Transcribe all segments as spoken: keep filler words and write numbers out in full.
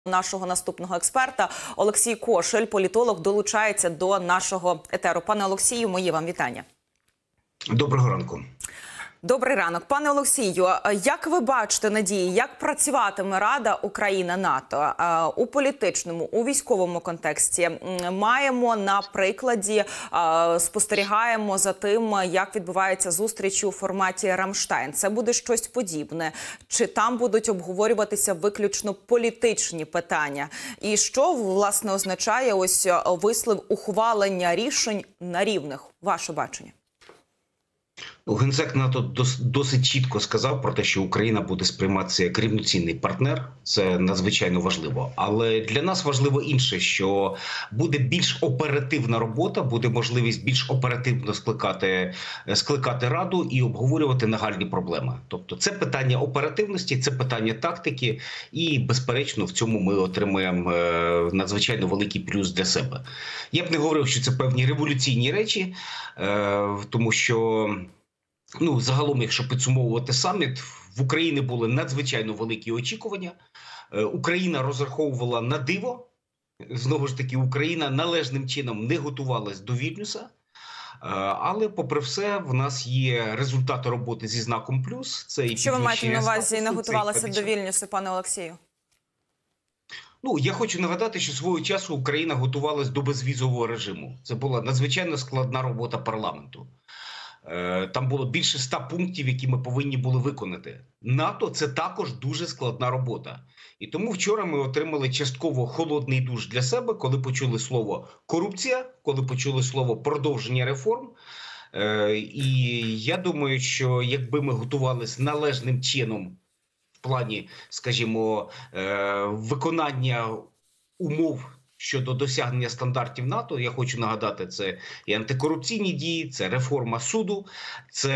Нашого наступного експерта Олексій Кошель, політолог, долучається до нашого етеру. Пане Олексію, мої вам вітання. Доброго ранку. Добрий ранок. Пане Олексію, як ви бачите надії, як працюватиме Рада Україна-НАТО у політичному, у військовому контексті? Маємо на прикладі, спостерігаємо за тим, як відбувається зустріч у форматі Рамштайн. Це буде щось подібне? Чи там будуть обговорюватися виключно політичні питання? І що, власне, означає ось вислів ухвалення рішень на рівних? Ваше бачення? Генсек НАТО досить чітко сказав про те, що Україна буде сприйматися як рівноцінний партнер. Це надзвичайно важливо. Але для нас важливо інше, що буде більш оперативна робота, буде можливість більш оперативно скликати, скликати Раду і обговорювати нагальні проблеми. Тобто це питання оперативності, це питання тактики і, безперечно, в цьому ми отримаємо надзвичайно великий плюс для себе. Я б не говорив, що це певні революційні речі, тому що... Ну, загалом, якщо підсумовувати саміт, в Україні були надзвичайно великі очікування. Україна розраховувала на диво. Знову ж таки, Україна належним чином не готувалась до Вільнюса. Але, попри все, в нас є результати роботи зі знаком плюс. Це і що ви маєте на увазі, не готувалася до Вільнюса, пане Олексію? Ну, я хочу нагадати, що свого часу Україна готувалась до безвізового режиму. Це була надзвичайно складна робота парламенту. Там було більше ста пунктів, які ми повинні були виконати. НАТО – це також дуже складна робота. І тому вчора ми отримали частково холодний душ для себе, коли почули слово «корупція», коли почули слово «продовження реформ». І я думаю, що якби ми готувалися належним чином в плані, скажімо, виконання умов щодо досягнення стандартів НАТО, я хочу нагадати, це і антикорупційні дії, це реформа суду, це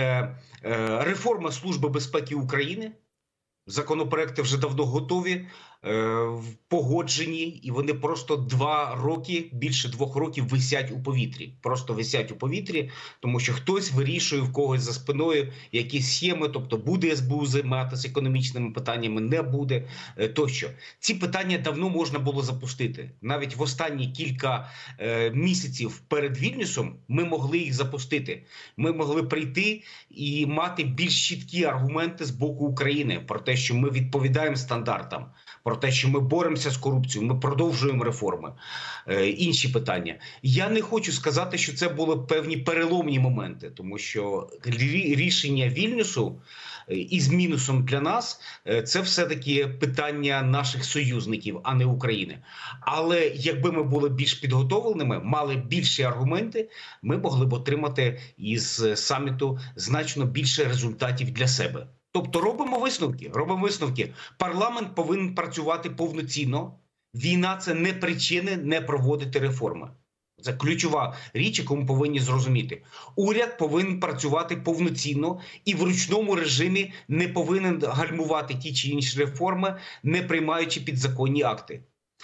е, реформа Служби безпеки України. Законопроекти вже давно готові, е, погоджені, і вони просто два роки, більше двох років висять у повітрі. Просто висять у повітрі, тому що хтось вирішує в когось за спиною якісь схеми, тобто буде ес бе у займатися економічними питаннями, не буде, е, тощо. Ці питання давно можна було запустити. Навіть в останні кілька е, місяців перед Вільнюсом ми могли їх запустити. Ми могли прийти і мати більш чіткі аргументи з боку України про те, що ми відповідаємо стандартам, про те, що ми боремося з корупцією, ми продовжуємо реформи, е, інші питання. Я не хочу сказати, що це були певні переломні моменти, тому що рішення Вільнюсу е, із мінусом для нас е, це все-таки питання наших союзників, а не України. Але якби ми були більш підготовленими, мали більші аргументи, ми могли б отримати із саміту значно більше результатів для себе. Тобто робимо висновки, робимо висновки. Парламент повинен працювати повноцінно. Війна – це не причини не проводити реформи. Це ключова річ, яку ми повинні зрозуміти. Уряд повинен працювати повноцінно і в ручному режимі не повинен гальмувати ті чи інші реформи, не приймаючи підзаконні акти.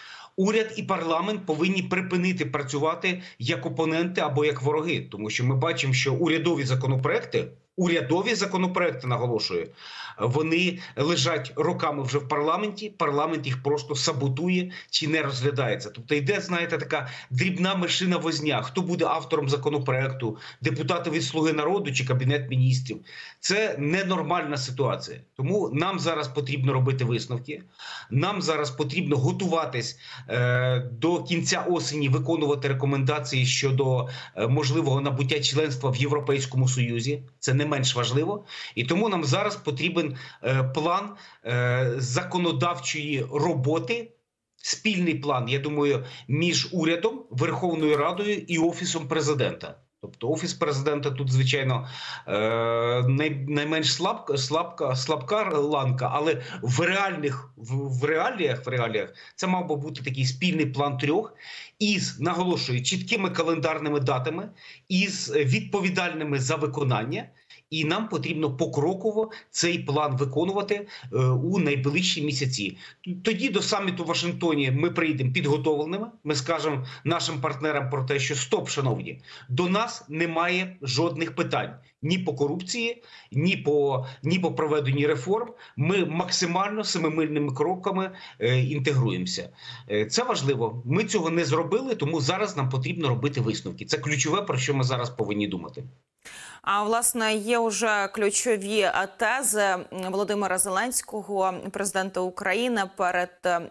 Уряд і парламент повинні припинити працювати як опоненти або як вороги. Тому що ми бачимо, що урядові законопроекти, урядові законопроекти, наголошую, вони лежать роками вже в парламенті, парламент їх просто саботує чи не розглядається. Тобто йде, знаєте, така дрібна мишина возня. Хто буде автором законопроекту, депутати від «Слуги народу» чи Кабінет міністрів. Це ненормальна ситуація. Тому нам зараз потрібно робити висновки, нам зараз потрібно готуватись е, до кінця осені, виконувати рекомендації щодо е, можливого набуття членства в Європейському Союзі. Це не менш важливо. І тому нам зараз потрібен е, план е, законодавчої роботи, спільний план, я думаю, між урядом, Верховною Радою і Офісом Президента. Тобто Офіс Президента тут, звичайно, е, най, найменш слабка, слабка, слабка ланка, але в реальних, в, в, реаліях, в реаліях це мав би бути такий спільний план трьох із, наголошую, чіткими календарними датами, із відповідальними за виконання, І нам потрібно покроково цей план виконувати е, у найближчі місяці. Тоді до саміту в Вашингтоні ми прийдемо підготовленими. Ми скажемо нашим партнерам про те, що стоп, шановні, до нас немає жодних питань ні по корупції, ні по, ні по проведенню реформ. Ми максимально семимильними кроками е, інтегруємося. Е, це важливо. Ми цього не зробили, тому зараз нам потрібно робити висновки. Це ключове, про що ми зараз повинні думати. А, власне, є вже ключові тези Володимира Зеленського, президента України, перед,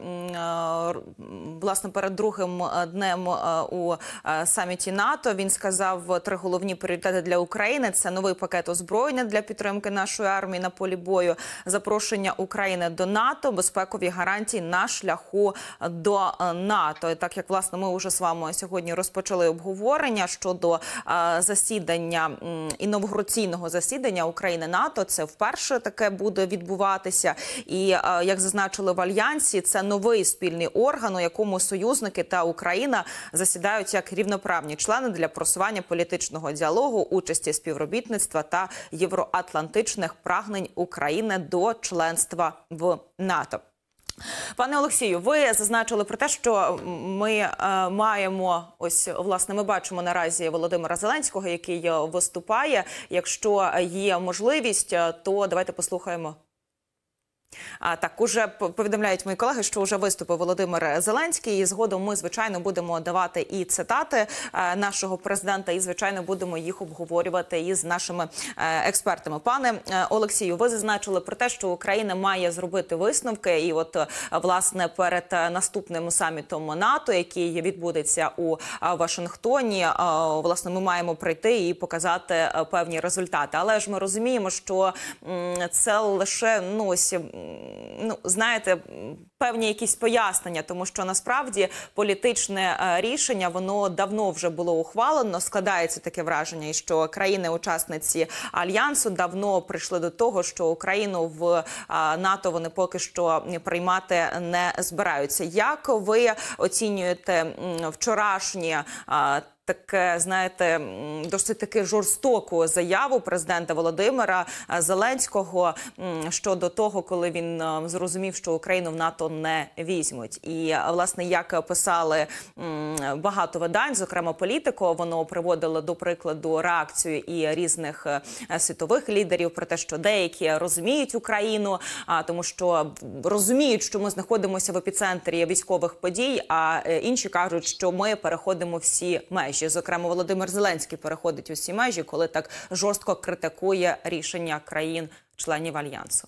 власне, перед другим днем у саміті НАТО. Він сказав три головні пріоритети для України. Це новий пакет озброєння для підтримки нашої армії на полі бою, запрошення України до НАТО, безпекові гарантії на шляху до НАТО. І так як, власне, ми вже з вами сьогодні розпочали обговорення щодо засідання, інавгураційного засідання України-НАТО. Це вперше таке буде відбуватися. І, як зазначили в Альянсі, це новий спільний орган, у якому союзники та Україна засідають як рівноправні члени для просування політичного діалогу, участі співробітництва та євроатлантичних прагнень України до членства в НАТО. Пане Олексію, ви зазначили про те, що ми е, маємо, ось, власне, ми бачимо наразі Володимира Зеленського, який виступає. Якщо є можливість, то давайте послухаємо. А, так, уже повідомляють мої колеги, що вже виступив Володимир Зеленський, і згодом ми, звичайно, будемо давати і цитати е, нашого президента, і, звичайно, будемо їх обговорювати із нашими е, експертами. Пане е, Олексію, ви зазначили про те, що Україна має зробити висновки, і от, е, власне, перед наступним самітом НАТО, який відбудеться у е, Вашингтоні, е, власне, ми маємо прийти і показати е, певні результати. Але ж ми розуміємо, що е, це лише, ну, ось, ну, знаєте, певні якісь пояснення, тому що насправді політичне рішення, воно давно вже було ухвалено. Складається таке враження, що країни-учасниці Альянсу давно прийшли до того, що Україну в НАТО вони поки що приймати не збираються. Як ви оцінюєте вчорашні таке, знаєте, досить таки жорстоку заяву президента Володимира Зеленського щодо того, коли він зрозумів, що Україну в НАТО не візьмуть. І, власне, як писали багато видань, зокрема «Політико», воно приводило до прикладу реакцію і різних світових лідерів про те, що деякі розуміють Україну, тому що розуміють, що ми знаходимося в епіцентрі військових подій, а інші кажуть, що ми переходимо всі межі. Зокрема, Володимир Зеленський переходить усі межі, коли так жорстко критикує рішення країн-членів Альянсу.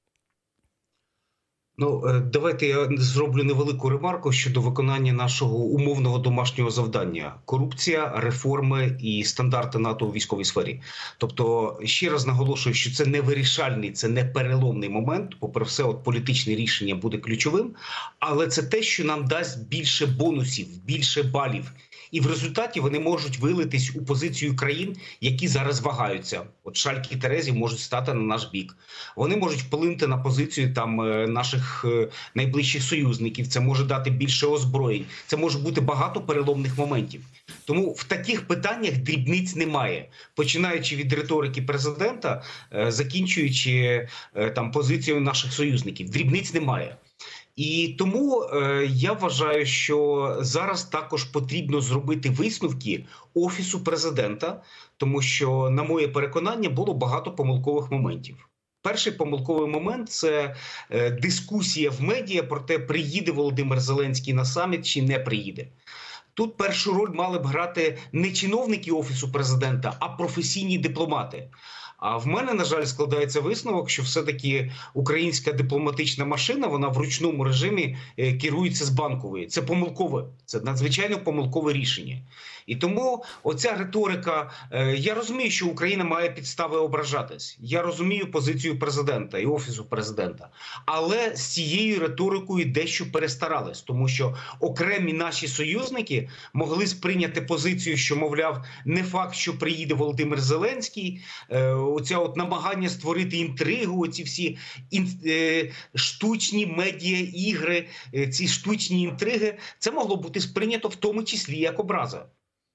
Ну, давайте я зроблю невелику ремарку щодо виконання нашого умовного домашнього завдання. Корупція, реформи і стандарти НАТО у військовій сфері. Тобто, ще раз наголошую, що це не вирішальний, це не переломний момент. Попри все, от політичне рішення буде ключовим. Але це те, що нам дасть більше бонусів, більше балів. І в результаті вони можуть вилитись у позицію країн, які зараз вагаються. От Шальки і Терезі можуть стати на наш бік. Вони можуть вплинути на позицію там наших найближчих союзників. Це може дати більше озброєнь. Це може бути багато переломних моментів. Тому в таких питаннях дрібниць немає. Починаючи від риторики президента, закінчуючи там позицією наших союзників. Дрібниць немає. І тому е, я вважаю, що зараз також потрібно зробити висновки Офісу президента, тому що, на моє переконання, було багато помилкових моментів. Перший помилковий момент – це е, дискусія в медіа про те, приїде Володимир Зеленський на саміт чи не приїде. Тут першу роль мали б грати не чиновники Офісу президента, а професійні дипломати. А в мене, на жаль, складається висновок, що все-таки українська дипломатична машина, вона в ручному режимі керується з Банкової. Це помилкове, це надзвичайно помилкове рішення. І тому оця риторика, я розумію, що Україна має підстави ображатись. Я розумію позицію президента і Офісу президента. Але з цією риторикою дещо перестарались, тому що окремі наші союзники могли сприйняти позицію, що, мовляв, не факт, що приїде Володимир Зеленський, оця от намагання створити інтригу, оці всі ін, е, штучні медіа-ігри, е, ці штучні інтриги, це могло бути сприйнято в тому числі як образа.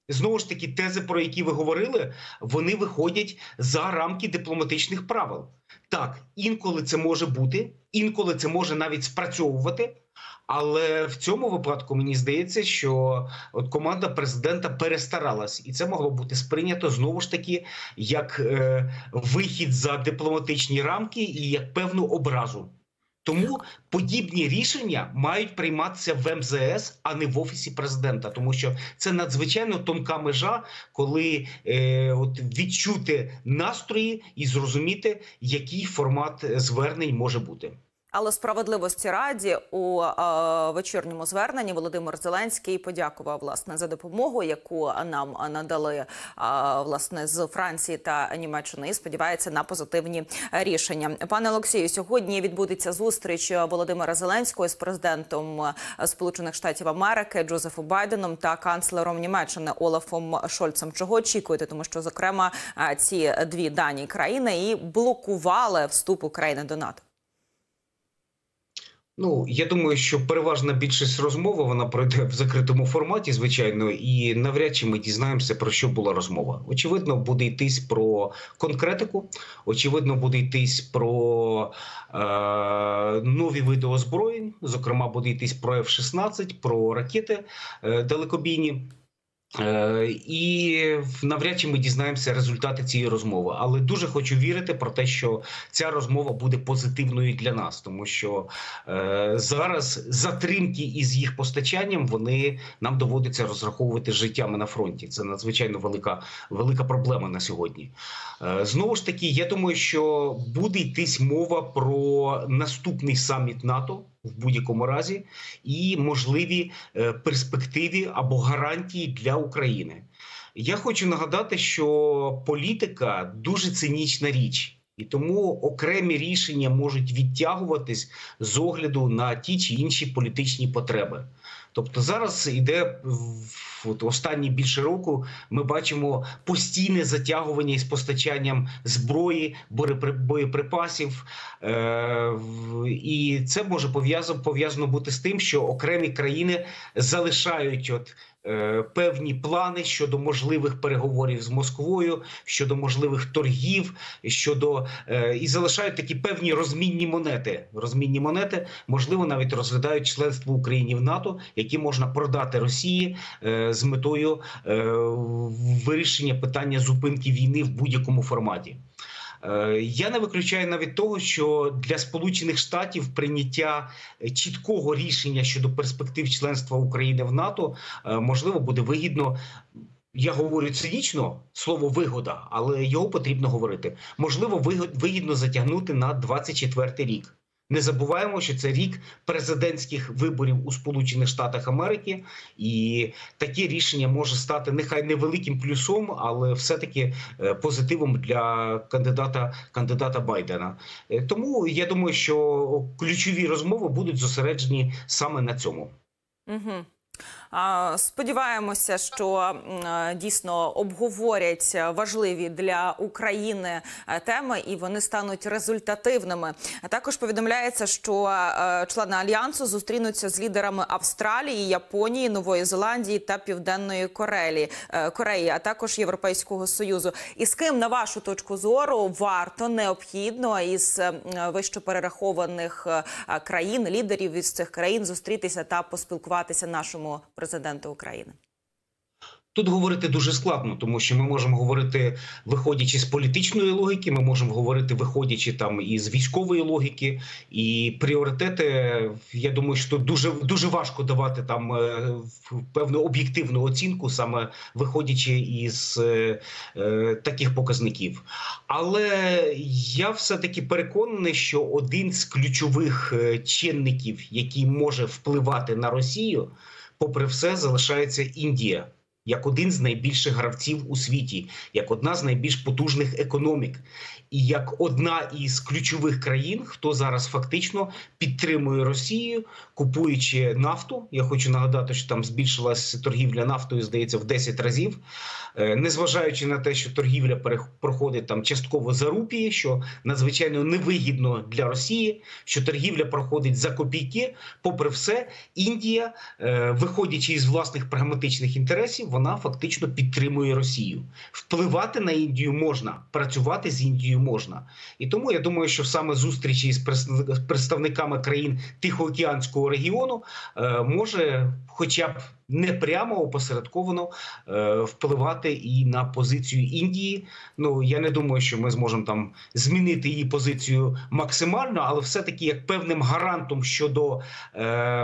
Знову ж таки, тези, про які ви говорили, вони виходять за рамки дипломатичних правил. Так, інколи це може бути, інколи це може навіть спрацьовувати, але в цьому випадку мені здається, що от команда президента перестаралась, і це могло бути сприйнято знову ж таки як е, вихід за дипломатичні рамки і як певну образу. Тому подібні рішення мають прийматися в ем зе ес, а не в Офісі президента. Тому що це надзвичайно тонка межа, коли е, от відчути настрої і зрозуміти, який формат звернень може бути. Але справедливості раді у е, вечірньому зверненні Володимир Зеленський подякував власне за допомогу, яку нам надали е, власне з Франції та Німеччини, і сподівається на позитивні рішення. Пане Олексію, сьогодні відбудеться зустріч Володимира Зеленського з президентом Сполучених Штатів Америки Джозефом Байденом та канцлером Німеччини Олафом Шольцем. Чого очікуєте? Тому що, зокрема, ці дві дані країни і блокували вступ України до НАТО. Ну, я думаю, що переважна більшість розмови, вона пройде в закритому форматі, звичайно, і навряд чи ми дізнаємося, про що була розмова. Очевидно, буде йтись про конкретику, очевидно, буде йтись про е, нові види озброєнь, зокрема, буде йтись про еф шістнадцять, про ракети е, далекобійні. І навряд чи ми дізнаємося результати цієї розмови. Але дуже хочу вірити про те, що ця розмова буде позитивною для нас. Тому що е, зараз затримки із їх постачанням, вони нам доводиться розраховувати життями на фронті. Це надзвичайно велика, велика проблема на сьогодні. Е, знову ж таки, я думаю, що буде йтись мова про наступний саміт НАТО в будь-якому разі і можливі е, перспективи або гарантії для України. Я хочу нагадати, що політика дуже цинічна річ. І тому окремі рішення можуть відтягуватись з огляду на ті чи інші політичні потреби. Тобто зараз іде, от останні більше року, ми бачимо постійне затягування із постачанням зброї, боєприпасів. Е і це може пов'язано пов'язано бути з тим, що окремі країни залишають от певні плани щодо можливих переговорів з Москвою, щодо можливих торгів, щодо і залишають такі певні розмінні монети. Розмінні монети, можливо, навіть розглядають членство України в НАТО, які можна продати Росії з метою вирішення питання зупинки війни в будь-якому форматі. Я не виключаю навіть того, що для Сполучених Штатів прийняття чіткого рішення щодо перспектив членства України в НАТО можливо буде вигідно. Я говорю цинічно слово «вигода», але його потрібно говорити. Можливо, вигідно затягнути на двадцять четвертий рік. Не забуваємо, що це рік президентських виборів у Сполучених Штатах Америки, і таке рішення може стати нехай невеликим плюсом, але все-таки позитивом для кандидата, кандидата Байдена. Тому я думаю, що ключові розмови будуть зосереджені саме на цьому. Угу. Сподіваємося, що дійсно обговорять важливі для України теми і вони стануть результативними. Також повідомляється, що члени Альянсу зустрінуться з лідерами Австралії, Японії, Нової Зеландії та Південної Кореї, Кореї, а також Європейського Союзу. І з ким, на вашу точку зору, варто, необхідно із вищеперерахованих країн, лідерів із цих країн зустрітися та поспілкуватися нашому президенту України? Тут говорити дуже складно, тому що ми можемо говорити, виходячи з політичної логіки, ми можемо говорити, виходячи там із військової логіки, і пріоритети, я думаю, що тут дуже, дуже важко давати там е, певну об'єктивну оцінку, саме виходячи із е, е, таких показників. Але я все-таки переконаний, що один з ключових чинників, який може впливати на Росію, попри все, залишається Індія. Як один з найбільших гравців у світі, як одна з найбільш потужних економік. І як одна із ключових країн, хто зараз фактично підтримує Росію, купуючи нафту. Я хочу нагадати, що там збільшилась торгівля нафтою, здається, в десять разів. Незважаючи на те, що торгівля проходить там частково за рупії, що надзвичайно невигідно для Росії, що торгівля проходить за копійки, попри все, Індія, виходячи із власних прагматичних інтересів, вона вона фактично підтримує Росію. Впливати на Індію можна, працювати з Індією можна. І тому я думаю, що саме зустрічі з представниками країн Тихоокеанського регіону е, може хоча б не прямо опосередковано е, впливати і на позицію Індії. Ну, я не думаю, що ми зможемо там змінити її позицію максимально, але все-таки як певним гарантом щодо е,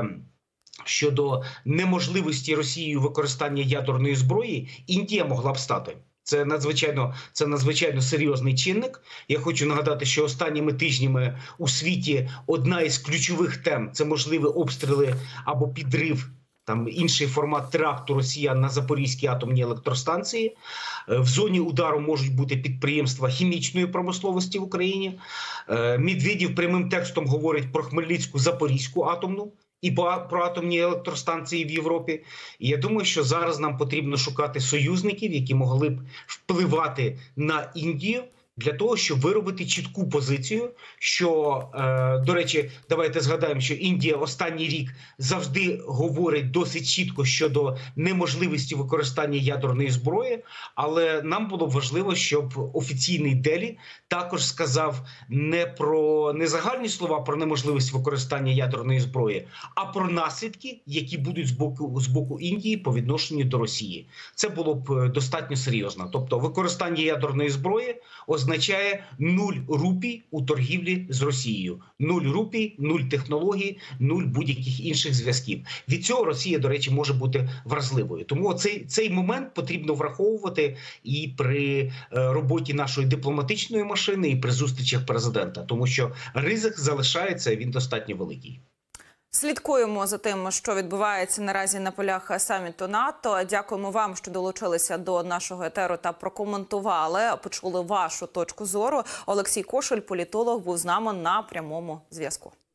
щодо неможливості Росією використання ядерної зброї, Індія могла б стати. Це надзвичайно, це надзвичайно серйозний чинник. Я хочу нагадати, що останніми тижнями у світі одна із ключових тем – це можливі обстріли або підрив, там інший формат теракту росіян на Запорізькій атомній електростанції. В зоні удару можуть бути підприємства хімічної промисловості в Україні. Медведєв прямим текстом говорить про Хмельницьку Запорізьку атомну і про атомні електростанції в Європі. І я думаю, що зараз нам потрібно шукати союзників, які могли б впливати на Індію, для того, щоб виробити чітку позицію, що, е, до речі, давайте згадаємо, що Індія останній рік завжди говорить досить чітко щодо неможливості використання ядерної зброї, але нам було б важливо, щоб офіційний Делі також сказав не про не загальні слова про неможливість використання ядерної зброї, а про наслідки, які будуть з боку, з боку Індії по відношенню до Росії. Це було б достатньо серйозно. Тобто використання ядерної зброї означає нуль рупій у торгівлі з Росією. Нуль рупій, нуль технологій, нуль будь-яких інших зв'язків. Від цього Росія, до речі, може бути вразливою. Тому цей, цей момент потрібно враховувати і при роботі нашої дипломатичної машини, і при зустрічах президента. Тому що ризик залишається, він достатньо великий. Слідкуємо за тим, що відбувається наразі на полях саміту НАТО. Дякуємо вам, що долучилися до нашого етеру та прокоментували, почули вашу точку зору. Олексій Кошель, політолог, був з нами на прямому зв'язку.